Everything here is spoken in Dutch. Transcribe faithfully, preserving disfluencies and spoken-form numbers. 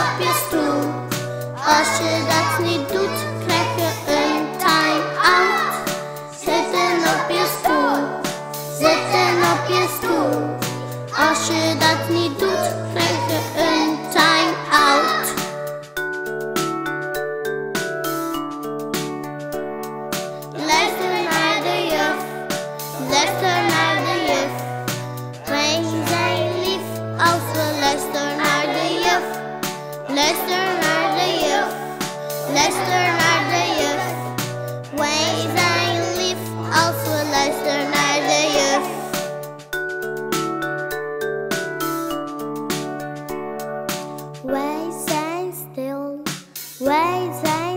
op je stoel. Als je dat niet doet, krijg je een time-out. Zitten op je stoel, zitten op je stoel. Als je dat niet doet, krijg je een time-out. Luister naar de juf, luister naar de juf. Wij zijn lief als we luisteren naar de juf. Luister naar de juf, luister naar de juf. Wij zijn lief als we luisteren naar de juf. Wij zijn stil, wij zijn